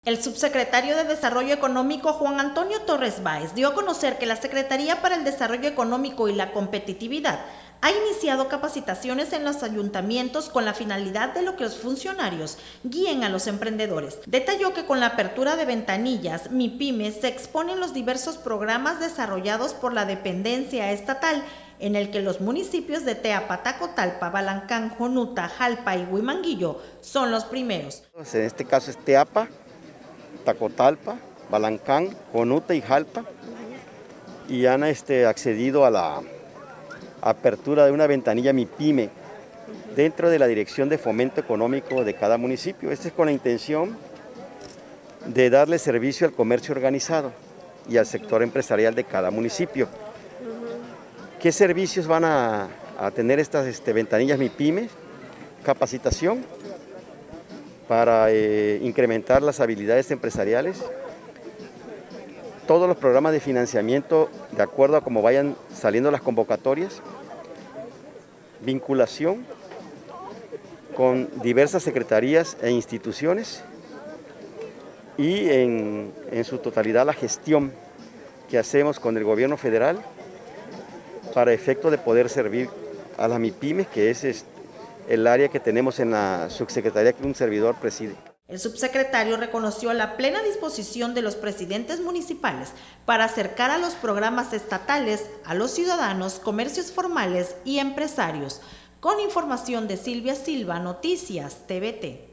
El subsecretario de Desarrollo Económico, Juan Antonio Torres Báez, dio a conocer que la Secretaría para el Desarrollo Económico y la Competitividad ha iniciado capacitaciones en los ayuntamientos con la finalidad de que los funcionarios guíen a los emprendedores. Detalló que con la apertura de ventanillas MIPYME se exponen los diversos programas desarrollados por la dependencia estatal, en el que los municipios de Teapa, Tacotalpa, Balancán, Jonuta, Jalpa y Huimanguillo son los primeros. En este caso es Teapa, Tacotalpa, Balancán, Jonuta y Jalpa, y han accedido a la apertura de una ventanilla MIPYME dentro de la Dirección de Fomento Económico de cada municipio. Esto es con la intención de darle servicio al comercio organizado y al sector empresarial de cada municipio. ¿Qué servicios van a tener estas ventanillas MIPYME? Capacitación para incrementar las habilidades empresariales, todos los programas de financiamiento de acuerdo a cómo vayan saliendo las convocatorias, vinculación con diversas secretarías e instituciones y en su totalidad la gestión que hacemos con el gobierno federal para efecto de poder servir a las MIPYMES, que es el área que tenemos en la subsecretaría que un servidor preside. El subsecretario reconoció la plena disposición de los presidentes municipales para acercar a los programas estatales a los ciudadanos, comercios formales y empresarios. Con información de Silvia Silva, Noticias TVT.